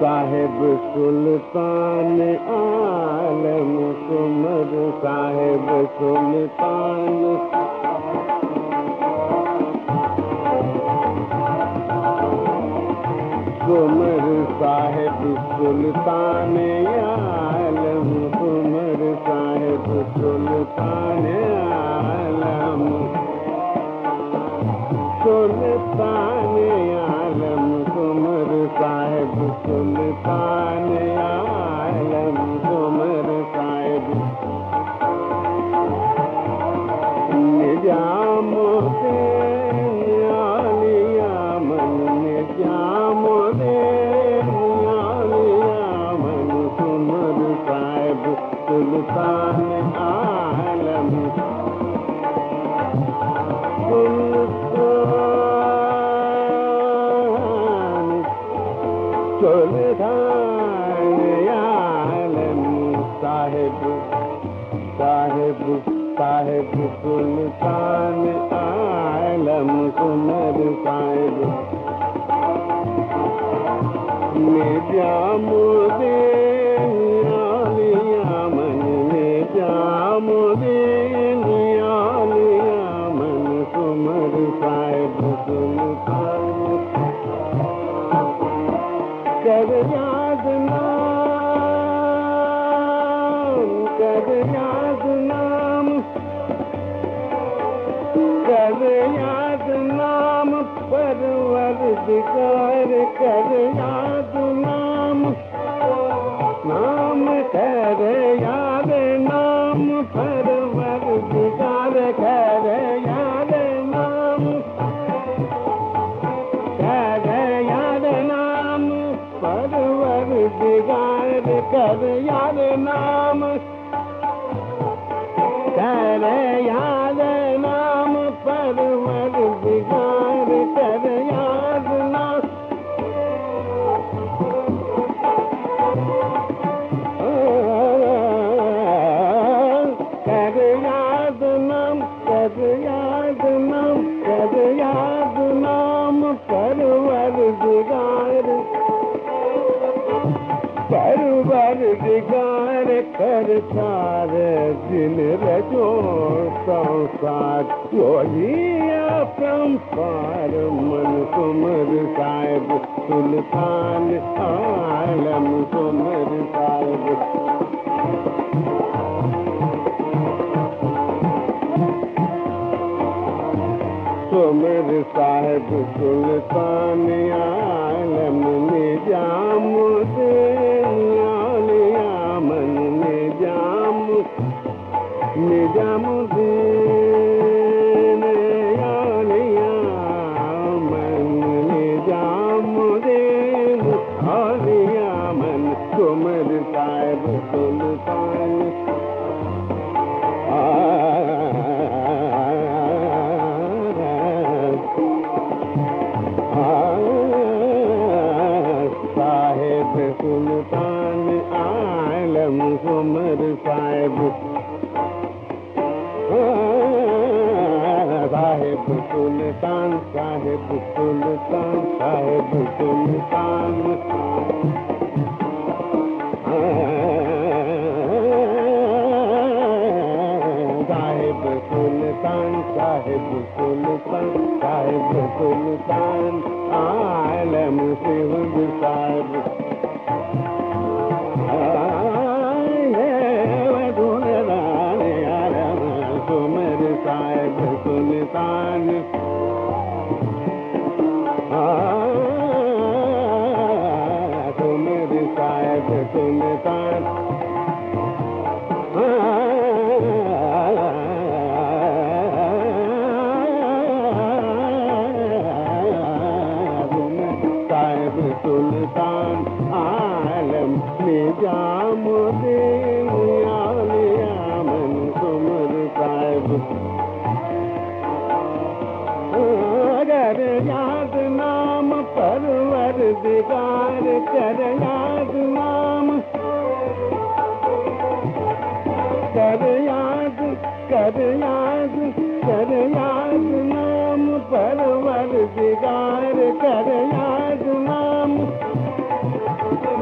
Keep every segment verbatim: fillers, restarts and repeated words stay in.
साहिब सुल्तान आलम कुमर साहिब सुल्तान कुमर साहिब सुल्तान आलम कुमर साहिब सुल्तान आलम सुल्तान आलम कुमर साहिब सुल्तान आलम कुमर साहिब निजामुद्दीन आलिया मन निजामुद्दीन आलिया मन कुमर साहिब सुल्तान आलम सुल्तान आलम साहिब साहिब साहिब सुल्तान आलम कुमर साहिब निजामुद्दीन आलिया मन निजामुद्दीन आलिया मन कुमर साहिब सुल्तान कर याद नाम कर याद नाम कर याद नाम परवरदिगार कर याद नाम नाम कर याद नाम परवरदिगार कर याद नाम कर याद नाम परवरदिगार कर याद नाम कर याद नाम परवरदिगार कर याद नाम कर याद नाम कर याद नाम कर याद नाम परवरदिगार परवरदिगार कर सार दिन रजो संसार योगिया परम्पार मन कुमर साहिब सुल्तान आलम कुमर साहिब कुमर साहिब सुल्तान आलम निजामुद्दीन आलिया मन निजाम निजामुद्दीन आलिया मन निजामुद्दीन आलिया मन कुमर साहिब सुल्तान साहिब सुल्तान आलम कुमर साहिब साहिब सुल्तान साहिब सुल्तान साहिब सुल्तान साहिब सुल्तान साहिब सुल्तान साहिब सुल्तान आलम सिंह साहिब कुमर साहिब सुल्तान कुमर साहिब सुल्तान साहिब सुल्तान आलम निजामुद्दीन आलिया मन कुमर साहिब कर याद नाम परवरदिगार कर याद नाम कर याद कर याद कर याद नाम परवरदिगार कर याद नाम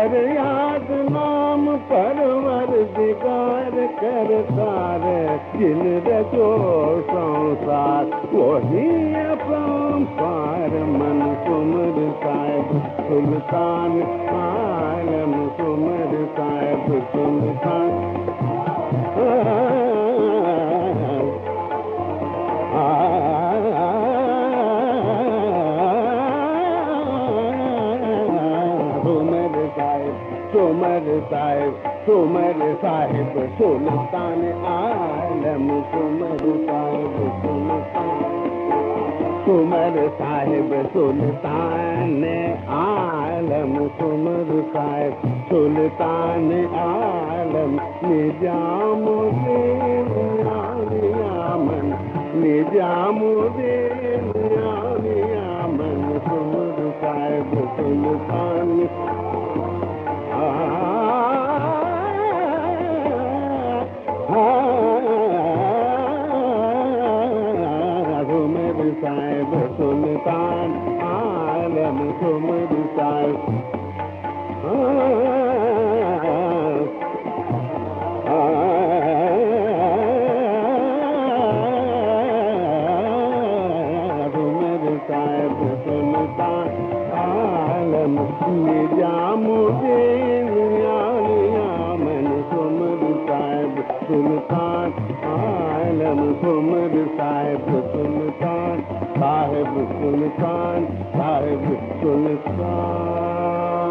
फरियाद नाम परवरदिगार करता रे जिन रचो संसार वही अपरंपार मन सुमर साहिब सुल्तान आलम सुमर साहिब सुल्तान सुमर साहिब सुमर साहिब सुल्तान आलम सुमर साहिब सुल्तान सुमर साहिब सुल्तान आलम सुमर साहिब सुल्तान आलम निजामुद्दीन यामन निजामुद्दीन यामन सुमर साहिब सुल्तान सुमर साहिब सुल्तान आलम सुमर साहिब सुमर साहिब सुल्तान आलम निजामुद्दीन यामन सुमर साहिब सुल्तान आलम सुमर साहिब सुल्तान साहिब सुल्तान साहिब सुल्तान